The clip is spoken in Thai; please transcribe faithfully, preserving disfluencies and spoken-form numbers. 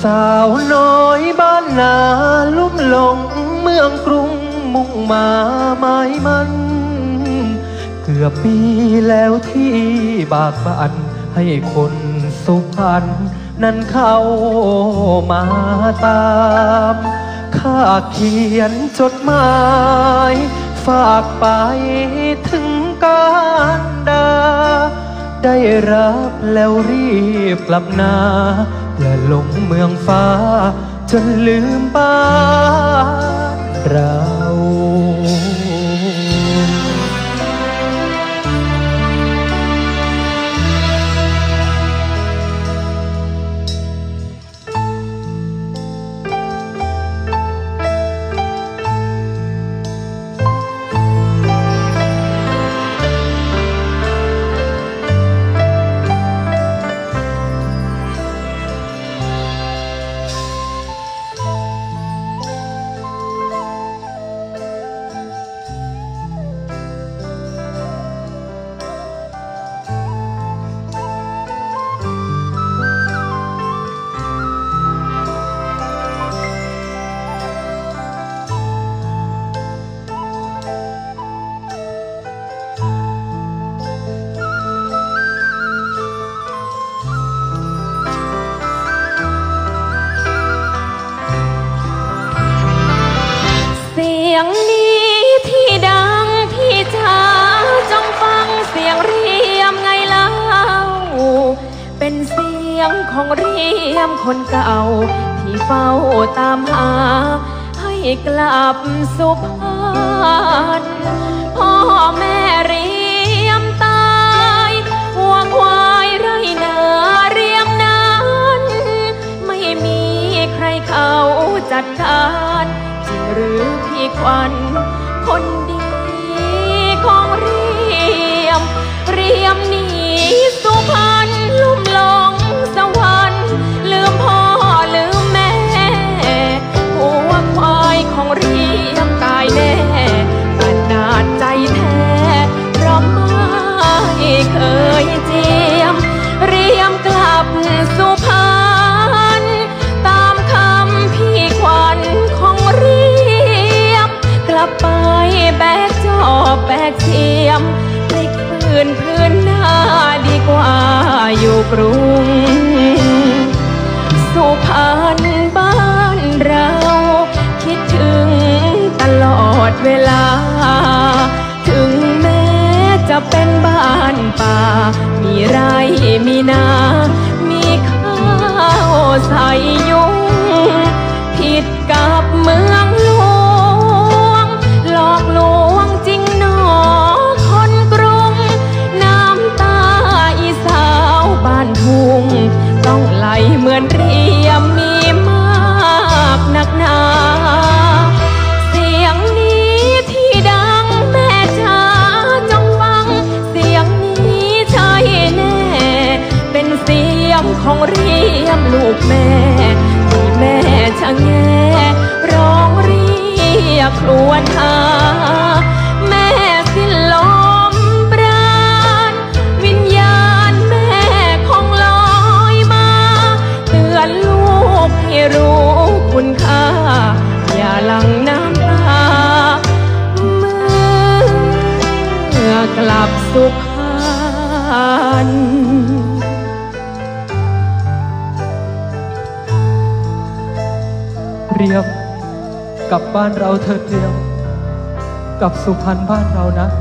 สาวน้อยบ้านนาลุ่มหลงเมืองกรุงมุ่งมาหมายมันเกือบปีแล้วที่บากบั่นให้คนสุพรรณนั้นเข้ามาตามข้าเขียนจดหมายฝากไปถึงการดาได้รับแล้วรีบกลับนาอย่าหลงเมืองฟ้าจนลืมบ้านเราเสียงนี้ที่ดังพี่จ๋าจงฟังเสียงเรียมไงเล่าเป็นเสียงของเรียมคนเก่าที่เฝ้าตามหาให้กลับสุพรรณพ่อแม่เรียมตายวัวควายไรนาเรียมนั้นไม่มีใครเขาจัดการหรือพี่ควันคนดีของเรียมเรียมหนีสุพรรณลุ่มหลงสวรรค์ลืมพ่อลืมแม่หัวควายของเรียมตายแน่ขนาดใจแท้เพราะไม่เคยเจียมเรียมกลับสุพรรณตามคำพี่ควันของเรียมกลับไปแบกจอบแบกเทียมพลิกพื้นพื้นหน้าดีกว่าอยู่กรุงสุพรรณบ้านเราคิดถึงตลอดเวลาถึงแม้จะเป็นบ้านป่ามีไร่มีนามีข้าวใส่ยุงผิดกับเมืองหลวงหลอกลวงจริงหนอคนกรุงน้ำตาอีสาวบ้านทุ่งต้องไหลเหมือนเรียมมีมากหนักหนาเสียงนี้ที่ดังแม่จ๋าจงฟังเสียงนี้ใช่แน่เป็นเสียงของเรียมลูกแม่ที่แม่ชะแงร้องเรียกครวญหาแม่สิ้นลมปราณวิญญาณแม่คงลอยมาเตือนลูกให้รู้คุณค่าอย่าหลั่งน้ำตาเมื่อกลับสุพรรณเรียมกลับบ้านเราเถิดเรียมกลับสุพรรณบ้านเรานะ